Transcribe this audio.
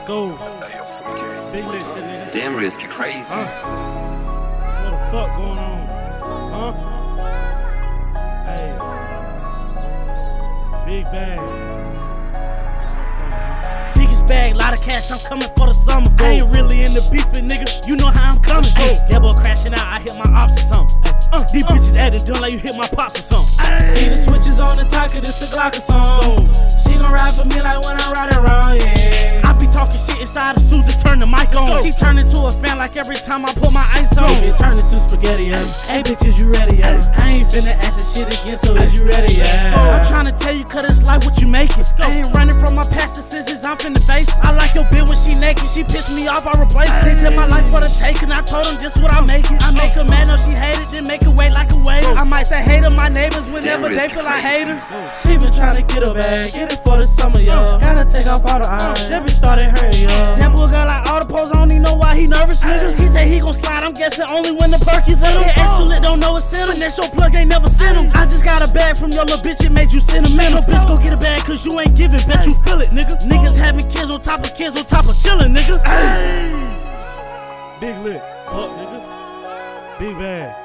go. Big lit shit, nigga. Damn, Risk, you crazy. What the fuck going on? Huh? Hey. Big bag. Biggest bag, lot of cash, I'm coming for the summer. I ain't really in the beefing, nigga. You know how I'm coming. Hey, that boy crashing out, I hit my ops or something. These bitches acting dumb like you hit my pops or something. See the switches on the talker, this a Glock or song. She gon' ride for me like when I ride around, yeah. I be talking shit inside of Susan, turn the mic on. She turn into a fan like every time I put my ice on. It turn into spaghetti, yeah. Hey bitches, you ready, yeah? I ain't finna ask this shit again, so is you ready, yeah? I'm tryna tell you, cause it's like what you make it. I ain't running from my past decisions, I'm finna face it. I like your bitch when she naked, she pissed me off, I replace it. They said my life for the taking, I told them this what I make it. I make her mad, no she hate it, then make her wait like a waiter. I might say hate her, my neighbors, whenever they feel like haters. She been tryna get her bag, get it for the summer, yo. Gotta take off all the iron, that bitch started hurting, yo. That boy got like all the pose, I don't even know why he nervous, nigga. He said he gon' slide, I'm guessing only when the perk is in him. Dareal2litt don't know it's in him, that your plug ain't never sent him. I just got a bag from your little bitch, it made you sentimental. Bitch go get a bag cause you ain't giving, bet you feel it, nigga. Niggas having kids on top of kids on top of chillin', nigga. Big lit, fuck nigga. Big bag.